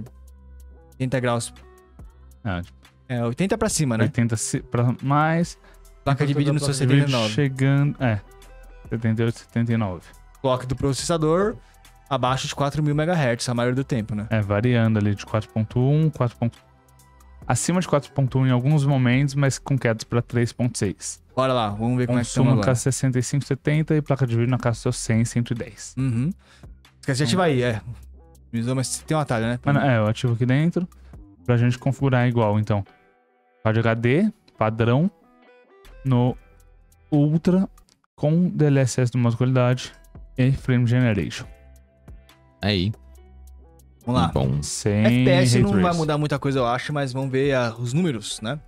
graus. Ah, 80 pra cima, né? 80 pra mais. Placa de vídeo nos seus Placa de vídeo 79. chegando... 78, 79. Clock do processador abaixo de 4.000 MHz a maioria do tempo, né? Variando ali de 4.1, 4. Acima de 4.1 em alguns momentos, mas com quedas pra 3.6. Bora lá, vamos ver como é que Consumo estamos na agora. casa 65, 70 e placa de vídeo na casa dos seus 100, 110. Uhum. Esquece de ativar aí, Mas tem um atalho, né? Eu ativo aqui dentro pra gente configurar igual, então. Card HD, padrão, no Ultra, com DLSS de modo qualidade e Frame Generation. Aí. Vamos lá. Bom. Sem FPS Ray não vai Trace. mudar muita coisa, eu acho, mas vamos ver os números, né?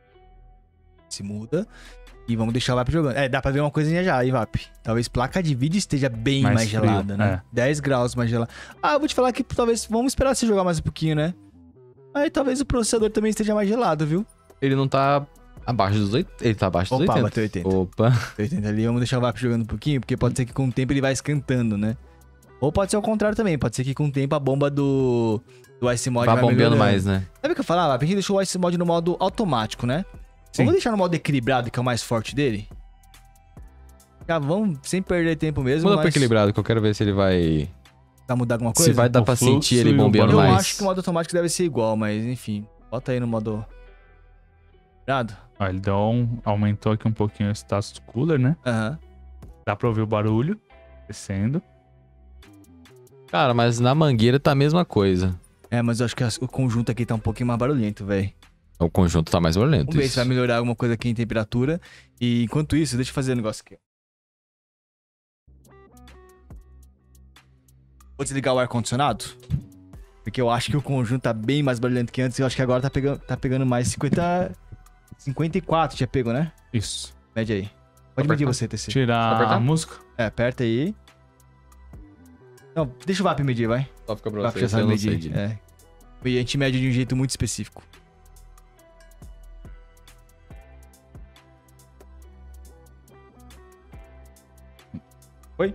Se muda. E vamos deixar o VAP jogando. Dá pra ver uma coisinha já aí, VAP. Talvez placa de vídeo esteja bem Mais mais frio, gelada, né? 10 graus mais gelada. Eu vou te falar que talvez... Vamos esperar você jogar mais um pouquinho, né? Aí talvez o processador também esteja mais gelado, viu? Ele não tá abaixo dos 80. Ele tá abaixo dos Opa, 80. bateu 80. Opa. 80 ali, vamos deixar o VAP jogando um pouquinho, porque pode ser que com o tempo ele vai esquentando, né? Ou pode ser o contrário também, pode ser que com o tempo a bomba do Ice Mod Vai bombeando melhorando. mais, né? Sabe o que eu falava? A gente deixou o Ice Mod no modo automático, né? Sim. Vamos deixar no modo equilibrado, que é o mais forte dele? Já vamos, sem perder tempo mesmo, Muda mas... pra equilibrado, que eu quero ver se ele vai... Vai mudar alguma coisa? Se vai dar O pra fluxo sentir ele e o bombeando Eu mais. acho que o modo automático deve ser igual, mas enfim. Bota aí no modo... Equilibrado? Ó, ele aumentou aqui um pouquinho o status do cooler, né? Aham. Dá pra ouvir o barulho descendo. Cara, mas na mangueira tá a mesma coisa. Mas eu acho que o conjunto aqui tá um pouquinho mais barulhento, velho. O conjunto tá mais violento. Vamos ver se vai melhorar alguma coisa aqui em temperatura. E enquanto isso, deixa eu fazer um negócio aqui. Vou desligar o ar-condicionado. Porque eu acho que o conjunto tá bem mais barulhento que antes. E eu acho que agora tá pegando mais 54 tinha pego, né? Isso. Mede aí. Pode medir você, TC. Tirar apertar? a música. Aperta aí. Não, deixa o VAP medir, vai. Só fica pra O VAP você, já eu sabe não sei medir. de- E a gente mede de um jeito muito específico. Oi?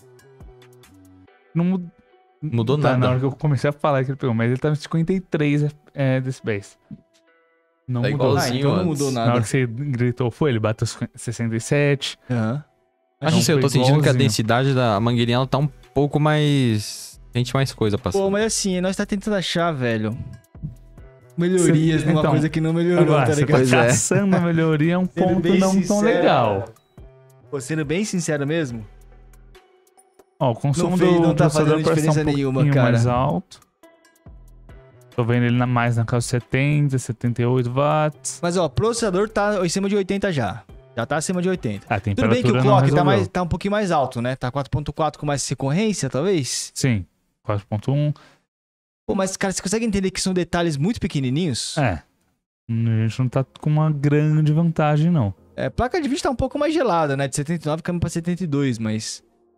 Não Mudou tá, nada. na hora que eu comecei a falar que ele pegou, mas ele tá em 53 decibéis. Não Tá mudou. igualzinho então não antes. mudou Na nada. hora que você gritou, ele bateu 67. Aham. Acho Não, que eu tô foi sentindo que a igualzinho. densidade da mangueirinha ela tá um pouco mais... Sente mais coisa passando. Pô, mas assim, nós tá tentando achar, velho, melhorias numa Então, coisa que não melhorou, Agora, tá você ligado? tá caçando a melhoria um Sendo ponto bem não tão sincero. legal. Pô, sendo bem sincero mesmo, Ó, o consumo Não fez- do não tá processador fazendo parece diferença um nenhuma, pouquinho cara. mais alto. Tô vendo ele mais na casa de 70, 78 watts. mas ó, o processador tá acima de 80 já. Já tá acima de 80. A Tudo temperatura bem que o não clock resolveu. tá um pouquinho mais alto, né? Tá 4.4 com mais recorrência, talvez? Sim, 4.1. Pô, mas, cara, você consegue entender que são detalhes muito pequenininhos? A gente não tá com uma grande vantagem, não. Placa de vídeo tá um pouco mais gelada, né? De 79 caindo pra 72, mas...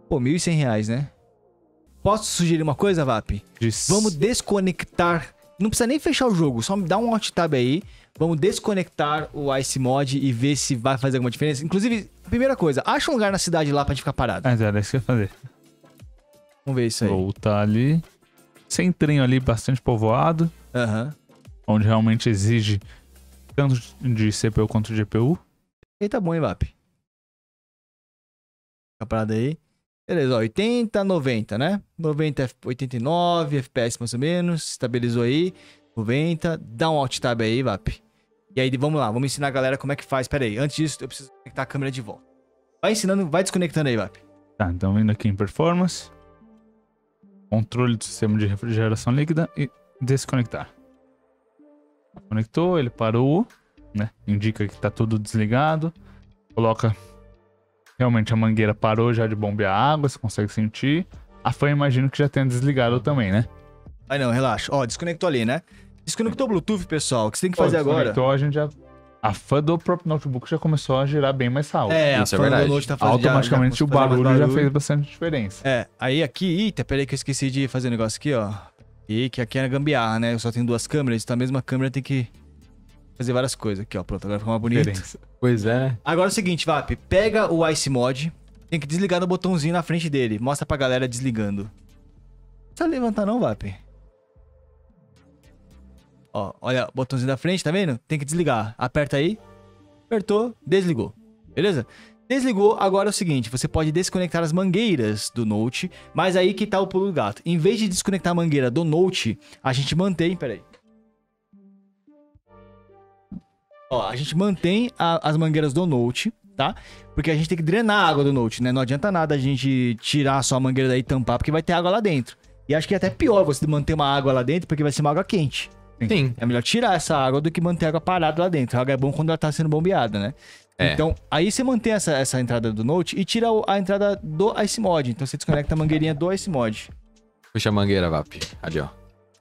Pô, R$ 1.100, né? Posso sugerir uma coisa, Vap? Vamos desconectar. Não precisa nem fechar o jogo, só me dá um alt tab aí. Vamos desconectar o Ice Mod e ver se vai fazer alguma diferença. Inclusive, primeira coisa, acha um lugar na cidade lá pra gente ficar parado. Era isso que eu ia fazer. Vamos ver isso aí. Voltar ali. Centrinho ali, bastante povoado. Aham. Onde realmente exige tanto de CPU quanto de GPU. E tá bom, hein, Vap? Fica parado aí. Beleza, ó, 80, 90, né? 90, 89 FPS mais ou menos. Estabilizou aí. 90. Dá um alt tab aí, Vap. E aí, vamos lá. Vamos ensinar a galera como é que faz. Pera aí. Antes disso, eu preciso conectar a câmera de volta. Vai ensinando, vai desconectando aí, Vap. Tá, então vindo aqui em Performance. Controle do sistema de refrigeração líquida e desconectar. Conectou, ele parou, né? Indica que tá tudo desligado. Coloca... Realmente a mangueira parou já de bombear água, você consegue sentir. A fã imagino que já tenha desligado também, né? Aí não, relaxa. Ó, desconectou ali, né? Desconectou o Bluetooth, pessoal. O que você tem que fazer agora? Então a gente já... A fã do próprio notebook já começou a girar bem mais alto. Isso é verdade. Note tá fazendo, automaticamente já o barulho já fez bastante diferença. Aí aqui... Eita, peraí que eu esqueci de fazer um negócio aqui, ó. E que aqui é gambiarra, né? Eu só tenho 2 câmeras, então a mesma câmera tem que fazer várias coisas aqui, ó. Pronto, agora ficou mais bonito. Pois é. Agora é o seguinte, Vap. Pega o Ice Mod. Tem que desligar no botãozinho na frente dele. Mostra pra galera desligando. Não precisa levantar não, Vap. Ó, olha o botãozinho da frente, tá vendo? Tem que desligar. Aperta aí. Apertou, desligou. Beleza? Desligou, agora é o seguinte, você pode desconectar as mangueiras do Note, mas aí que tá o pulo do gato. Em vez de desconectar a mangueira do Note, a gente mantém, peraí. Ó, a gente mantém as mangueiras do Note, tá? Porque a gente tem que drenar a água do Note, né? Não adianta nada a gente tirar só a mangueira daí e tampar, porque vai ter água lá dentro. E acho que é até pior você manter uma água lá dentro, porque vai ser uma água quente. Sim. É melhor tirar essa água do que manter a água parada lá dentro. A água é bom quando ela tá sendo bombeada, né? É. Então, aí você mantém essa entrada do Note e tira a entrada do Ice Mod. Então você desconecta a mangueirinha do Ice Mod. Puxa a mangueira, Vap. Ali, ó.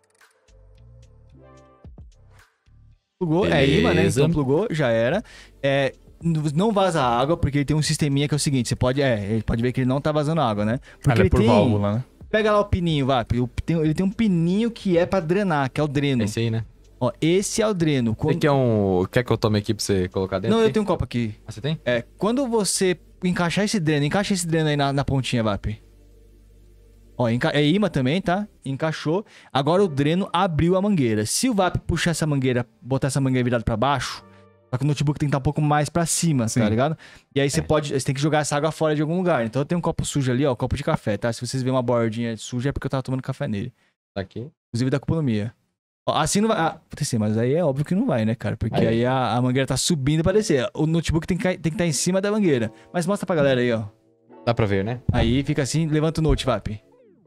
Plugou, é imã, né? Então plugou, já era. Não vaza água, porque ele tem um sisteminha que é o seguinte, você pode... ele pode ver que ele não tá vazando água, né? Porque ele é por válvula, né? Pega lá o pininho, Vap. Ele tem um pininho que é pra drenar, que é o dreno. Esse aí, né? Ó, esse é o dreno. Você quer que eu tome aqui pra você colocar dentro? Não, aqui? eu tenho um copo aqui. Ah, você tem? Quando você encaixar esse dreno, encaixa esse dreno aí na pontinha, Vap. Ó, é imã também, tá? Encaixou. Agora o dreno abriu a mangueira. Se o Vap puxar essa mangueira, botar essa mangueira virada pra baixo, só que o notebook tem que estar um pouco mais pra cima, tá ligado? E aí você tem que jogar essa água fora de algum lugar. Então eu tenho um copo sujo ali, ó, copo de café, tá? Se vocês verem uma bordinha suja é porque eu tava tomando café nele. Tá aqui. Inclusive da culpa minha. Ó, assim não vai... mas aí é óbvio que não vai, né, cara? Porque aí a mangueira tá subindo pra descer. O notebook tem que estar em cima da mangueira. Mas mostra pra galera aí, ó. Dá pra ver, né? Aí fica assim, levanta o Note, Vap.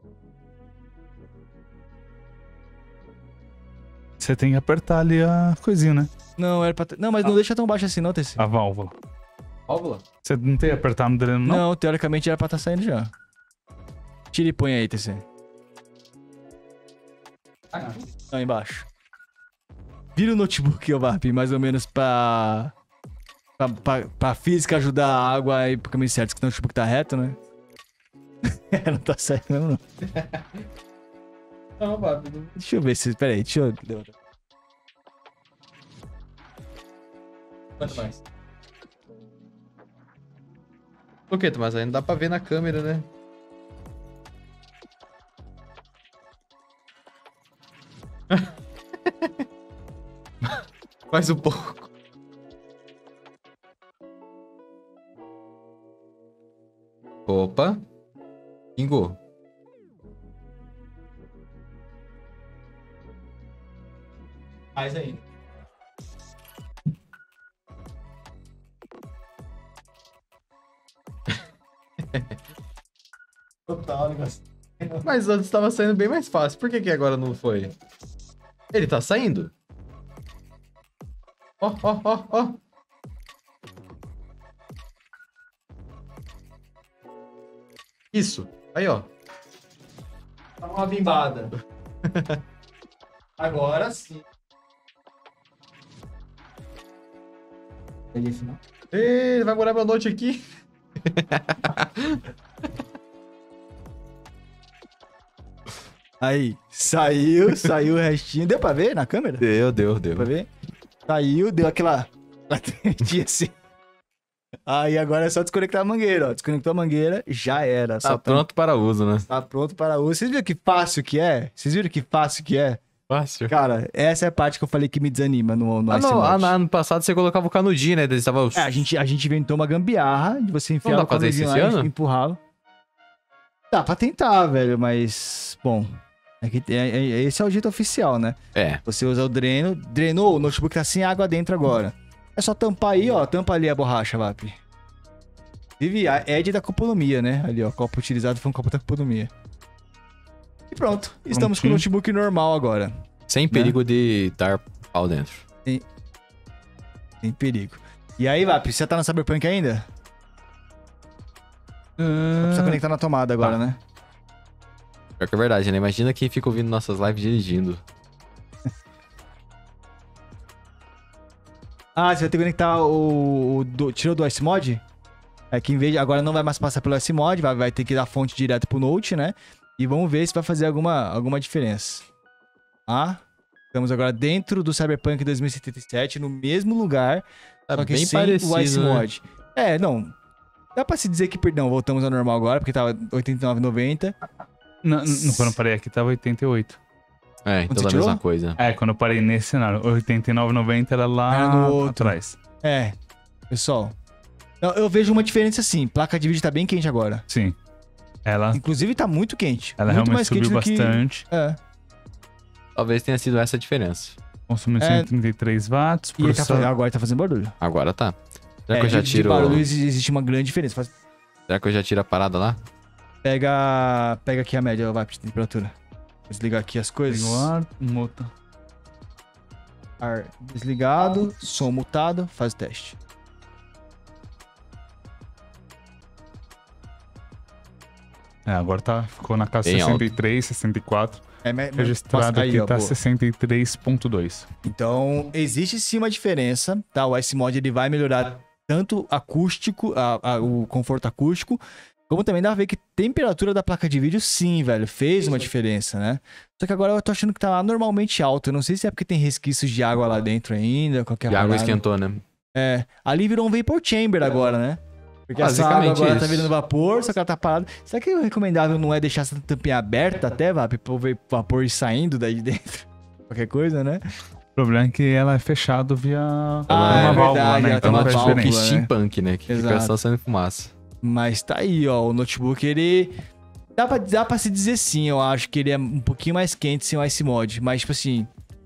Você tem que apertar ali a coisinha, né? Não, era pra... Não, mas não deixa tão baixo assim não, TC. A válvula. Válvula? Você não tem que apertar no dreno, não? Não, teoricamente era pra estar saindo já. Tira e põe aí, TC. Não, embaixo. Vira o notebook, ó, Vap, mais ou menos pra física ajudar a água aí pro caminho certo, que o notebook tá reto, né? Não tá certo mesmo, não. Não, Vap. Deixa eu ver se... Pera aí, deixa eu... Quanto mais? Por quê, Tomás? Aí não dá pra ver na câmera, né? Mais um pouco. Opa. Pingou. Mais ainda. Total, negócio. Mas antes tava saindo bem mais fácil. Por que que agora não foi? Ele tá saindo? Ó, ó, ó, ó. Isso. Aí, ó. Tá uma bimbada. Agora sim. Peguei esse não. Ele vai morar meu note aqui. Aí, saiu o restinho. Deu pra ver na câmera? Deu. Deu pra ver? Saiu, deu aquela tremidinha assim. Aí agora é só desconectar a mangueira, ó. Desconectou a mangueira, já era. Tá pronto para uso, né? Tá pronto para uso. Vocês viram que fácil que é? Fácil. Cara, essa é a parte que eu falei que me desanima no Ice No Mod. ano passado você colocava o canudinho, né? Eles estavam... A gente inventou uma gambiarra de você enfiar Não dá o pra fazer isso canudinho esse lá ano? e empurrá-lo. Dá pra tentar, velho, mas... Bom, esse é o jeito oficial, né? É. Você usa o dreno. Drenou, o notebook tá sem água dentro agora. É só tampar aí, ó. Tampa ali a borracha, VAP. Vive a Ed da coponomia, né? Ali, ó. O copo utilizado foi um copo da coponomia. E pronto. Estamos com o notebook normal agora. Sem perigo de dar pau dentro. Sem perigo. E aí, VAP, você tá no Cyberpunk ainda? Precisa conectar na tomada agora, né? Pior que é verdade, né? Imagina quem fica ouvindo nossas lives dirigindo. Ah, você vai ter que conectar tirou do Icemod? É que em vez de, agora não vai mais passar pelo Icemod, vai ter que dar fonte direto pro Note, né? E vamos ver se vai fazer alguma diferença. Ah, estamos agora dentro do Cyberpunk 2077, no mesmo lugar, Tá só que bem sem parecido, o né? Icemod. É, não. Dá pra se dizer que, perdão, voltamos ao normal agora, porque tava 89,90. Quando eu parei aqui tava 88. É, então Onde da você tirou? mesma coisa. É, quando eu parei nesse cenário. 89,90 era lá Era no outro. atrás. É, pessoal. Eu vejo uma diferença assim, placa de vídeo tá bem quente agora. Sim. Ela Inclusive tá muito quente. Ela muito realmente mais quente subiu do que... bastante. É. Talvez tenha sido essa a diferença. Consumiu É. 133 watts. E ele agora tá fazendo barulho. Agora tá. Será que eu já de tiro... barulho existe uma grande diferença. Será que eu já tiro a parada lá? Pega aqui a média, vai, de temperatura. Vou desligar aqui as coisas. Liga o ar, muta. Ar desligado, som mutado, faz o teste. É, agora ficou na casa Bem 63, 64. Registrado aí, aqui ó, tá boa. 63.2. Então, existe sim uma diferença, tá? O Icemod ele vai melhorar tanto acústico, o conforto acústico, como também dá pra ver que a temperatura da placa de vídeo, sim, velho, fez uma diferença, né? Só que agora eu tô achando que tá anormalmente alto. Eu não sei se é porque tem resquícios de água lá dentro ainda, qualquer E a água parada. esquentou, né? É, ali virou um vapor chamber agora, né? Porque essa água Basicamente agora tá isso. virando vapor, só que ela tá parada. Será que o recomendável não é deixar essa tampinha aberta até, VAP, pra o vapor ir saindo daí de dentro? Qualquer coisa, né? O problema é que ela é fechada via Ah, uma é válvula, verdade, né? ela Então tem não uma faz válvula, diferença. né? Steampunk, né? Que fica Exato. só saindo fumaça. Mas tá aí, ó. O notebook, ele... Dá pra se dizer sim, eu acho que ele é um pouquinho mais quente sem o Icemod. Mas, tipo assim...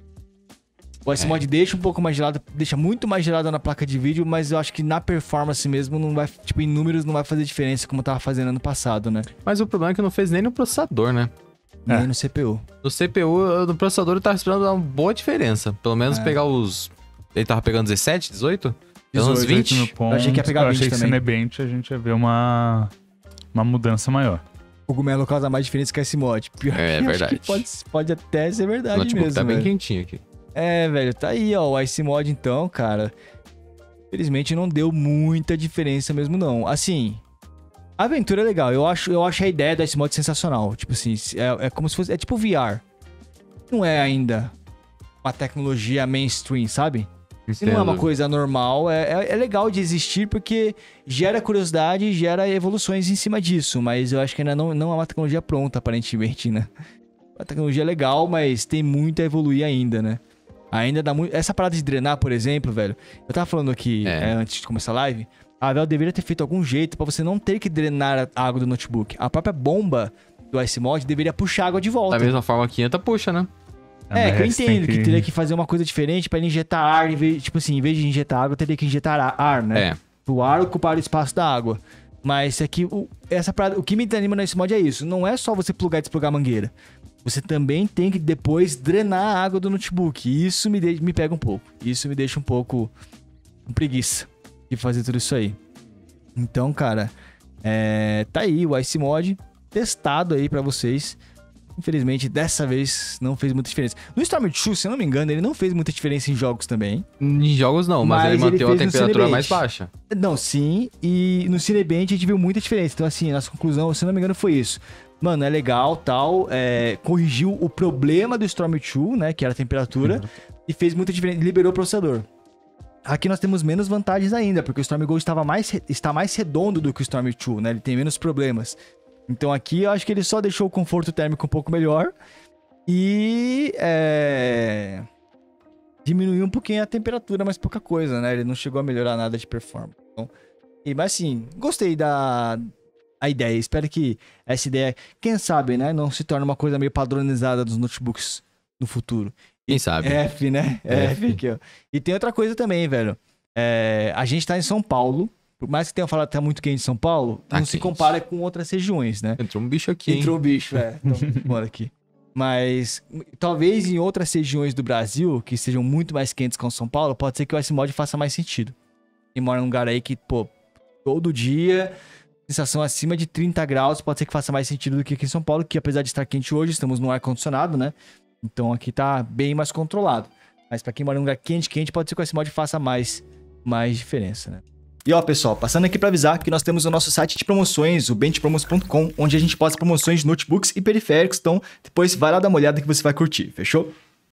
O Icemod deixa um pouco mais gelado, deixa muito mais gelado na placa de vídeo, mas eu acho que na performance mesmo não vai... Tipo, em números não vai fazer diferença como tava fazendo ano passado, né? Mas o problema é que não fez nem no processador, né? Nem no CPU. No CPU, no processador, eu tava esperando uma boa diferença. Pelo menos pegar os... Ele tava pegando 17, 18? Pelo menos 18 mil 20? pontos. Eu achei que ia pegar Eu 20 achei que também. Cinebench a gente ia ver uma mudança maior. O cogumelo causa mais diferença que o Icemod. Pior É, que verdade. acho que pode até ser O verdade notebook mesmo, tá bem velho. quentinho aqui. É, velho, tá aí, ó. O Icemod, então, cara. Infelizmente não deu muita diferença mesmo, não. Assim, a aventura é legal. Eu acho a ideia do Icemod sensacional. Tipo assim, é como se fosse. É tipo VR. Não é ainda uma tecnologia mainstream, sabe? Se não é uma Entendo. coisa normal, é legal de existir porque gera curiosidade e gera evoluções em cima disso. Mas eu acho que ainda não é uma tecnologia pronta, aparentemente, né? A tecnologia é legal, mas tem muito a evoluir ainda, né? Ainda dá muito... Essa parada de drenar, por exemplo, velho... Eu tava falando aqui antes de começar a live... A Valve deveria ter feito algum jeito pra você não ter que drenar a água do notebook. A própria bomba do Icemod deveria puxar água de volta. Da mesma forma que entra, puxa, né? É, que eu Mas tem entendo que teria que fazer uma coisa diferente pra ele injetar ar, em vez de injetar água, teria que injetar ar, né? É. O ar ocupar o espaço da água. Mas aqui, o que me desanima nesse mod é isso. Não é só você plugar e desplugar a mangueira. Você também tem que depois drenar a água do notebook. E isso me pega um pouco. Isso me deixa um pouco com preguiça de fazer tudo isso aí. Então, cara, tá aí o Icemod testado aí pra vocês. Infelizmente, dessa vez não fez muita diferença. No Storm 2, se eu não me engano, ele não fez muita diferença em jogos também. Em jogos não, mas ele manteve a fez no temperatura Cinebench. mais baixa. Não, sim. E no Cinebench a gente viu muita diferença. Então, assim, nossa conclusão, se eu não me engano, foi isso. mano, é legal, tal, corrigiu o problema do Storm 2, né, que era a temperatura, e fez muita diferença, liberou o processador. Aqui nós temos menos vantagens ainda, porque o Storm Go está mais redondo do que o Storm 2, né, ele tem menos problemas. Então aqui eu acho que ele só deixou o conforto térmico um pouco melhor e diminuiu um pouquinho a temperatura, mas pouca coisa, né, ele não chegou a melhorar nada de performance. Então, mas assim, gostei da ideia. Espero que essa ideia, quem sabe, né, não se torne uma coisa meio padronizada dos notebooks no futuro. Quem sabe? F, né? F aqui, ó. E tem outra coisa também, velho. A gente tá em São Paulo. Por mais que tenha falado que tá muito quente em São Paulo, Tá não se quente. compara com outras regiões, né? Entrou um bicho aqui, Entrou hein? um bicho, então, bora aqui. Mas talvez em outras regiões do Brasil, que sejam muito mais quentes que o São Paulo, pode ser que o S-Mod faça mais sentido. Quem mora num lugar aí que, pô, todo dia, sensação acima de 30 graus, pode ser que faça mais sentido do que aqui em São Paulo, que apesar de estar quente hoje, estamos no ar-condicionado, né? Então aqui tá bem mais controlado. Mas pra quem mora num lugar quente, pode ser que o S-Mod faça mais diferença, né? E ó, pessoal, passando aqui pra avisar que nós temos o nosso site de promoções, o benchpromos.com, onde a gente posta promoções de notebooks e periféricos. Então, depois vai lá dar uma olhada que você vai curtir, fechou?